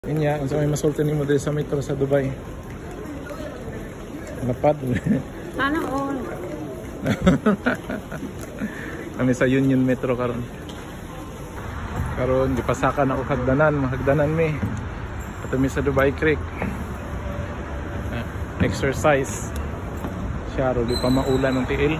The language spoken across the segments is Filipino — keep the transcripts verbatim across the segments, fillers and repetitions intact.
Inya, unsa may masulti nimo diri sa metro sa Dubai? Lapad. Sana all. Kami sa Union Metro karon. Karon gipasakan ako hagdanan, mahagdanan mi. Ato mi sa Dubai Creek. Uh, exercise. Siya ro di pa maulan ng tiil.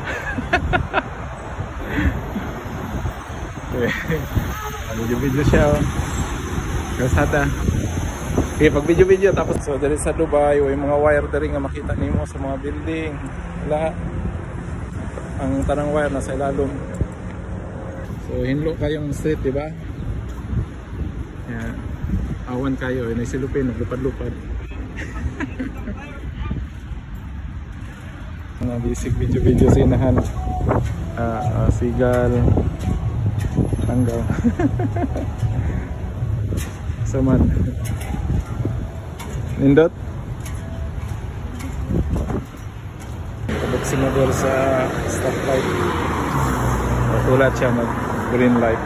Ano yung video siya oh. Gasada. Okay, pag video-video tapos so dali sa Dubai, way mga wire diri nga makita nimo sa mga building. Wala. Ang tanang wire nasa ilalom. So hinlo kayong street, di ba? Yan. Awan kayo, eh, naisilupin, naglupad-lupad. Mga basic video-video sa inahan. Uh, uh, sigal. Tanggaw. Saman. Nindot. Kabuk si model sa stoplight. Ulat siya mag green light.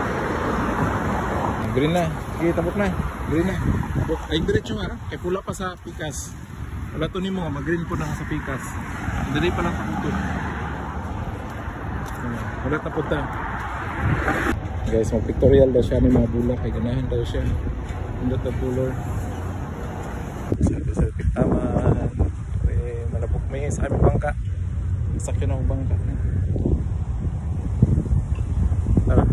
Green na. Sige, tabok na. Green na. Tabok. Ay, diretso nga. Kaya pula pa sa pikas. Wala to ni mo. Mag-green po na sa pikas. Dali pa lang pakutot. Wala tapos na. Guys, mag-pictorial daw siya ng mga bulak. Ay, ganahan daw siya. Pindot na puller. Selfie taman. Eh, malabok may sa aming bangka. Sakyan ako bangka. Tara.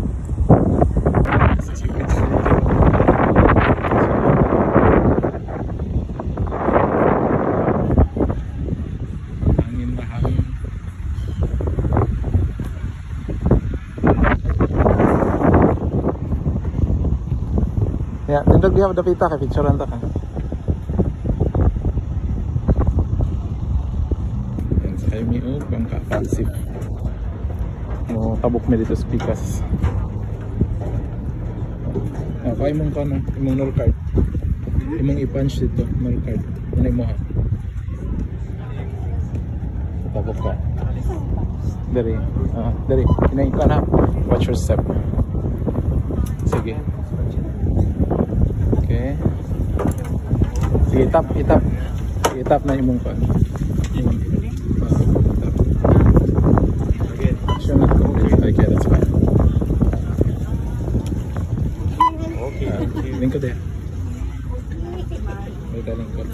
Hangin na hangin. Ya, tindog diha dapita ka picturean ta ka. Yan sa kami og bangka pansip. Mo tabok mi dito sa pikas. Ah, kay mong kana, imong null card. Imong i-punch dito, null card. Ano mo ha? Tabok ka. Dari. Ah, dari. Kinay ka na. Watch your step. Sige. Okay. Sige, tap, itap. Itap na imong pan. Okay, show not go. Okay, that's fine. Okay. Uh, lingkod eh. May ka lingkod.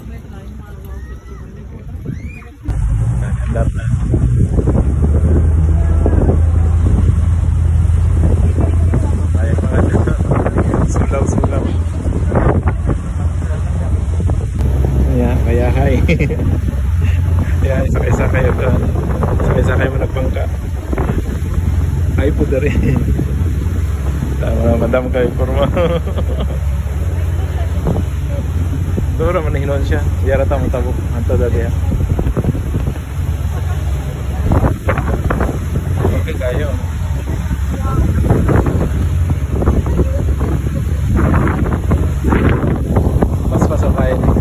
Andar na. Ay, mga dito. Sulaw, sulaw. Kaya hi. Kaya isakay-sakay ito. Isakay-sakay mo nagbangka. Hi po dari. Tama, madam kayo porma. Doon naman nahinon siya. Yara tamo tabok. Anto dali ha. Okay kayo. Mas pasakay ni.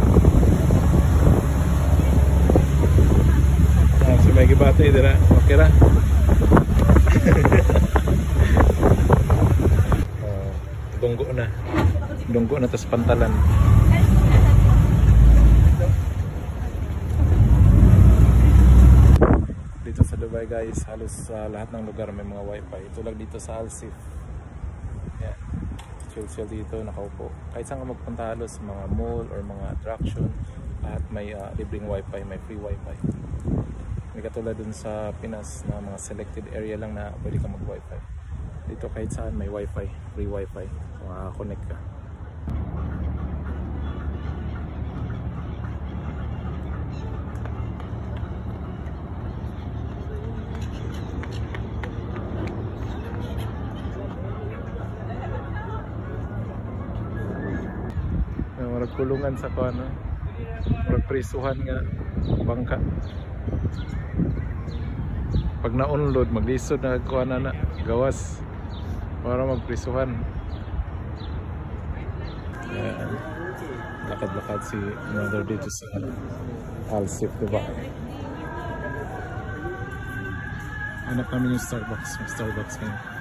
May gibate dira, okay ra. Oh, dunggo na. Dunggo na tas pantalan. Dito sa Dubai guys, halos sa uh, lahat ng lugar may mga wifi. Ito lang dito sa Al-Sif. Yan. Chill-chill dito, nakaupo. Kahit saan ka magpunta halos, mga mall or mga attraction, lahat may uh, libreng wifi, may free wifi. May katulad dun sa Pinas na mga selected area lang na pwede ka mag-wifi. Dito kahit saan may wifi, free wifi, maka-connect ka. Marag kulungan sa kuano, marag prisuhan nga bangka. Pag na-unload, maglisod na kuha na na gawas para magprisuhan. Ayan. Lakad-lakad si mother dito sa Al-Sif, diba? Hanap namin yung Starbucks. May Starbucks ngayon.